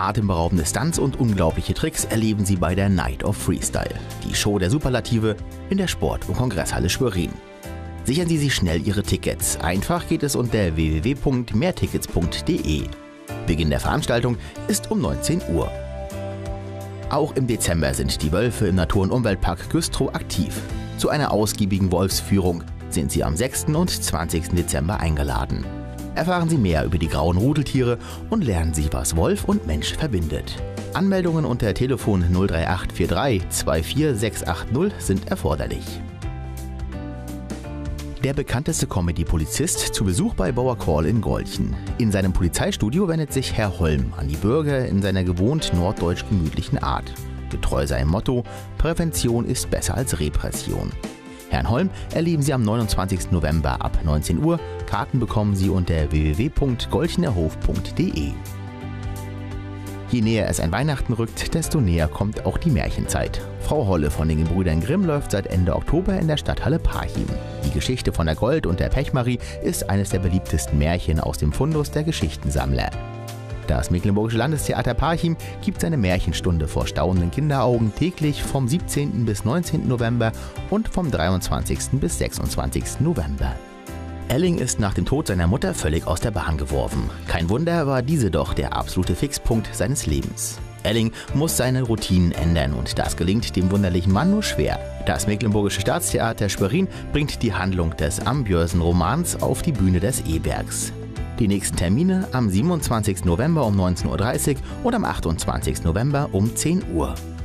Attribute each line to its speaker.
Speaker 1: Atemberaubende Stunts und unglaubliche Tricks erleben Sie bei der Night of Freestyle, die Show der Superlative in der Sport- und Kongresshalle Schwerin. Sichern Sie sich schnell Ihre Tickets. Einfach geht es unter www.mehrtickets.de. Beginn der Veranstaltung ist um 19 Uhr. Auch im Dezember sind die Wölfe im Natur- und Umweltpark Güstrow aktiv. Zu einer ausgiebigen Wolfsführung sind Sie am 6. und 20. Dezember eingeladen. Erfahren Sie mehr über die grauen Rudeltiere und lernen Sie, was Wolf und Mensch verbindet. Anmeldungen unter Telefon 03843 24680 sind erforderlich. Der bekannteste Comedy-Polizist zu Besuch bei Bauer Call in Goldchen. In seinem Polizeistudio wendet sich Herr Holm an die Bürger in seiner gewohnt norddeutsch gemütlichen Art. Getreu seinem Motto: Prävention ist besser als Repression. Herrn Holm erleben Sie am 29. November ab 19 Uhr. Karten bekommen Sie unter www.golchenerhof.de. Je näher es an Weihnachten rückt, desto näher kommt auch die Märchenzeit. Frau Holle von den Gebrüdern Grimm läuft seit Ende Oktober in der Stadthalle Parchim. Die Geschichte von der Gold- und der Pechmarie ist eines der beliebtesten Märchen aus dem Fundus der Geschichtensammler. Das Mecklenburgische Landestheater Parchim gibt seine Märchenstunde vor staunenden Kinderaugen täglich vom 17. bis 19. November und vom 23. bis 26. November. Elling ist nach dem Tod seiner Mutter völlig aus der Bahn geworfen. Kein Wunder, war diese doch der absolute Fixpunkt seines Lebens. Elling muss seine Routinen ändern und das gelingt dem wunderlichen Mann nur schwer. Das Mecklenburgische Staatstheater Schwerin bringt die Handlung des Ambjörsen-Romans auf die Bühne des E-Bergs. Die nächsten Termine am 27. November um 19:30 Uhr und am 28. November um 10 Uhr.